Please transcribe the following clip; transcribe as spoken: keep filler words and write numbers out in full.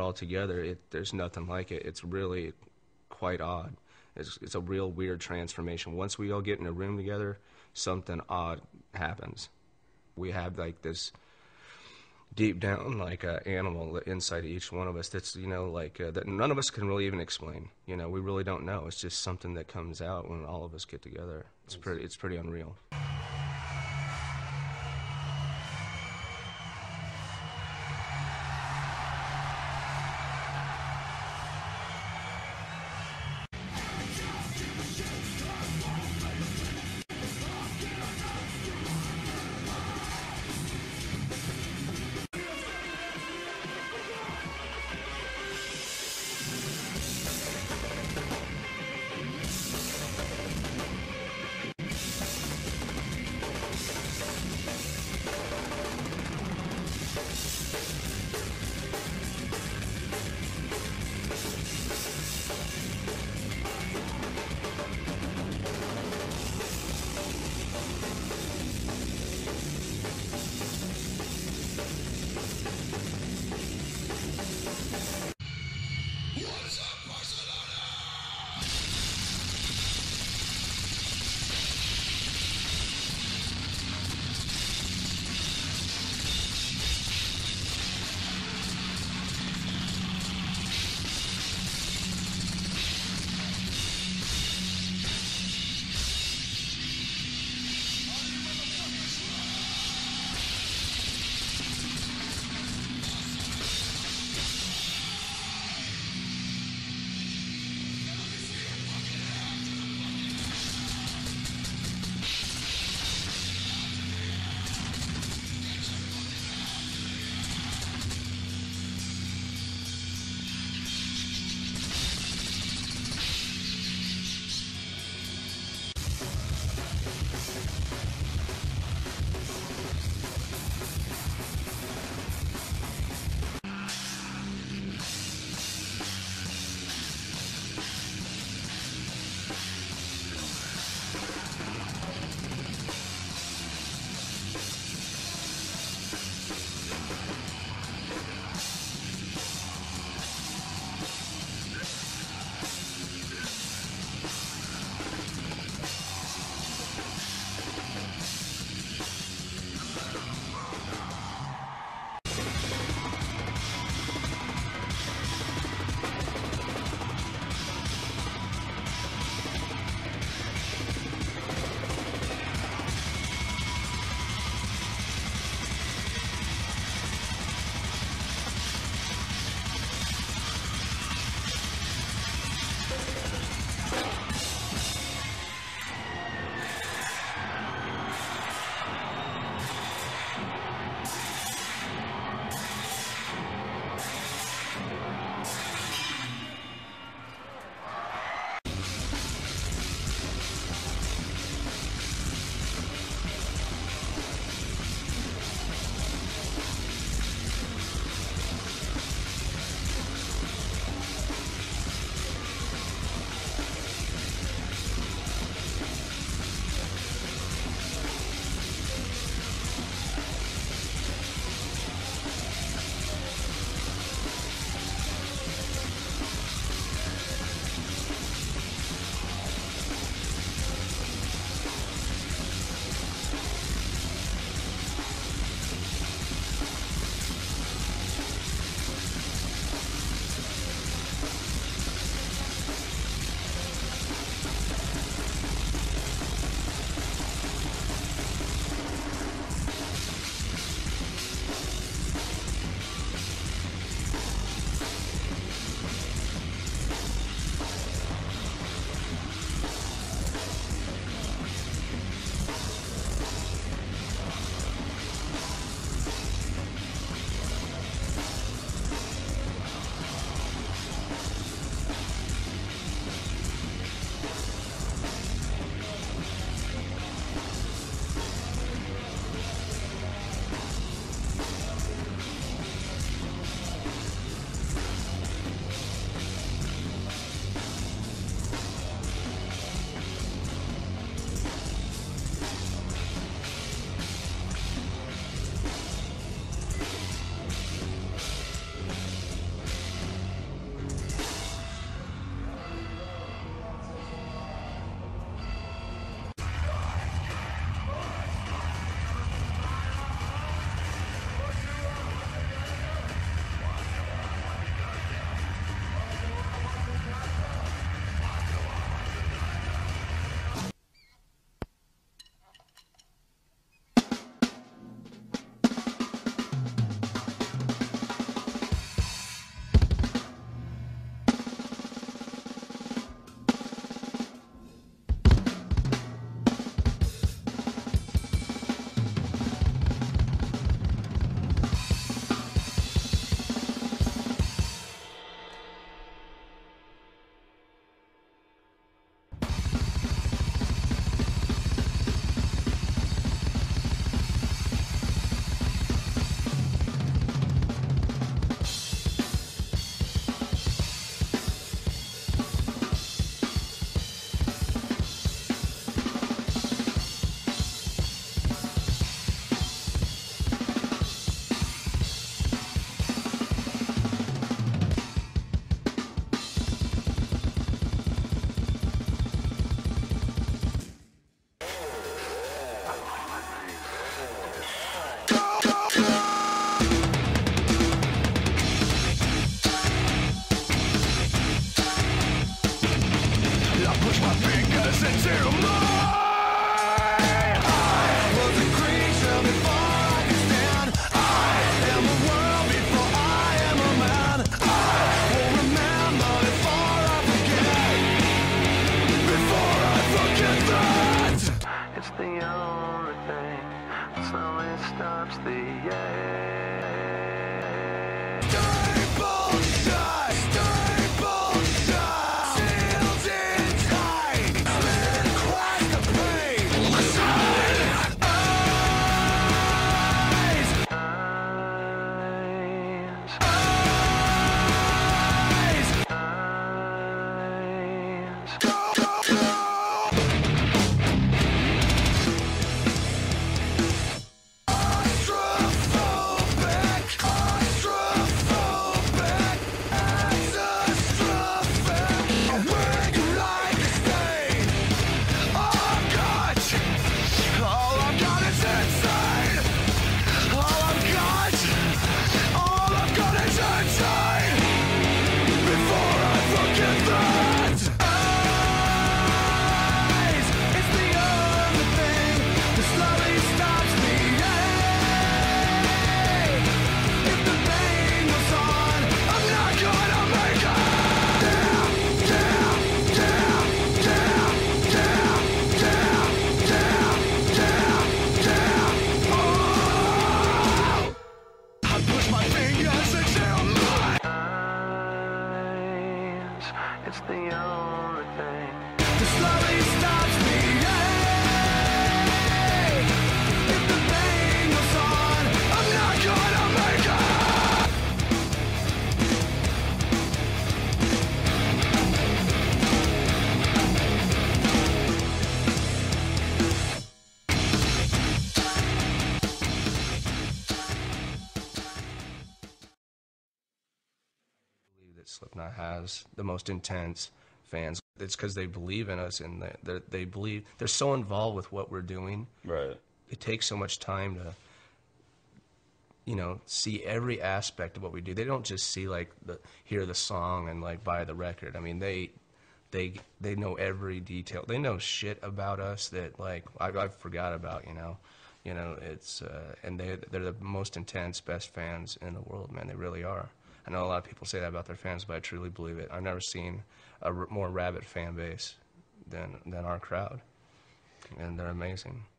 all together, it, there's nothing like it. It's really quite odd. It's, it's a real weird transformation. Once we all get in a room together, something odd happens. We have like this deep down like uh, animal inside of each one of us that's, you know, like uh, that none of us can really even explain. You know, we really don't know. It's just something that comes out when all of us get together. It's pretty, it's pretty unreal. listen to me. I was a creature before I could stand. I am a world before I am a man. I will remember before I forget. Before I forget that. It's the only thing that slowly stops the end. Staple shut, staple shut, sealed in tight, split across the plate. Listen, eyes, eyes, eyes, eyes. Go, go, go. Astrophobic, astrophobic, exastrophic. Where you like to stay? All I've got, all I've got is insane. All I've got, all I've got is insane. Before I forget that. Eyes, it's the only thing that slowly stops me. If the pain goes on, I'm not gonna make it. Down, down, down, down, down, down, down, down, down. Oh, I push my fingers into my eyes. It's the only thing that slowly stops me. If the pain goes on, I'm not gonna make it. Believe that Slipknot has the most intense fans. It's because they believe in us, and they they they believe they're so involved with what we're doing. Right. It takes so much time to, you know, see every aspect of what we do. They don't just see like the hear the song and like buy the record. I mean, they they they know every detail. They know shit about us that like I, I forgot about. You know, you know it's uh, and they they're the most intense, best fans in the world. Man, they really are. I know a lot of people say that about their fans, but I truly believe it. I've never seen a r- more rabid fan base than than our crowd, and they're amazing.